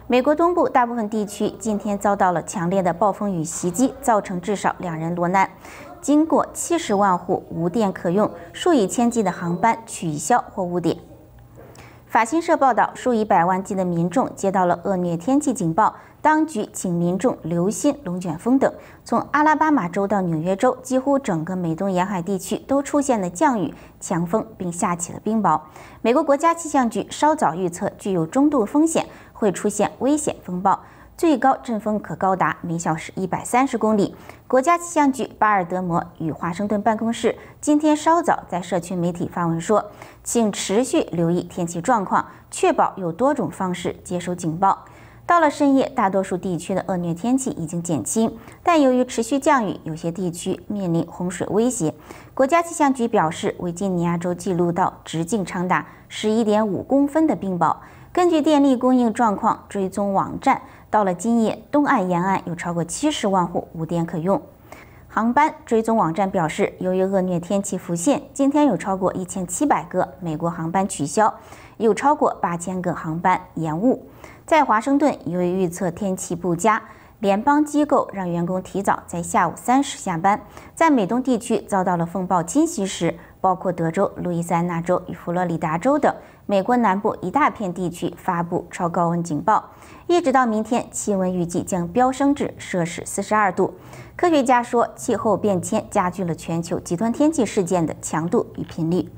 美国东部大部分地区今天遭到了强烈的暴风雨袭击，造成至少2人落难。经过70万户无电可用，数以千计的航班取消或误点。法新社报道，数以百万计的民众接到了恶劣天气警报，当局请民众留心龙卷风等。从阿拉巴马州到纽约州，几乎整个美东沿海地区都出现了降雨、强风，并下起了冰雹。美国国家气象局稍早预测具有中度风险，会出现危险风暴。最高阵风可高达每小时130公里。国家气象局巴尔的摩与华盛顿办公室今天稍早在社区媒体发文说，请持续留意天气状况，确保有多种方式接收警报。到了深夜，大多数地区的恶劣天气已经减轻，但由于持续降雨，有些地区面临洪水威胁。国家气象局表示，维吉尼亚州记录到直径长达11.5公分的冰雹。根据电力供应状况追踪网站，到了今夜，东岸沿岸有超过70万户无电可用。航班追踪网站表示，由于恶劣天气浮现，今天有超过1700个美国航班取消，有超过8000个航班延误。在华盛顿，由于预测天气不佳，联邦机构让员工提早在下午3时下班。在美东地区遭到了风暴侵袭时，包括德州、路易斯安那州与佛罗里达州等美国南部一大片地区发布超高温警报，一直到明天，气温预计将飙升至摄氏42度。科学家说，气候变迁加剧了全球极端天气事件的强度与频率。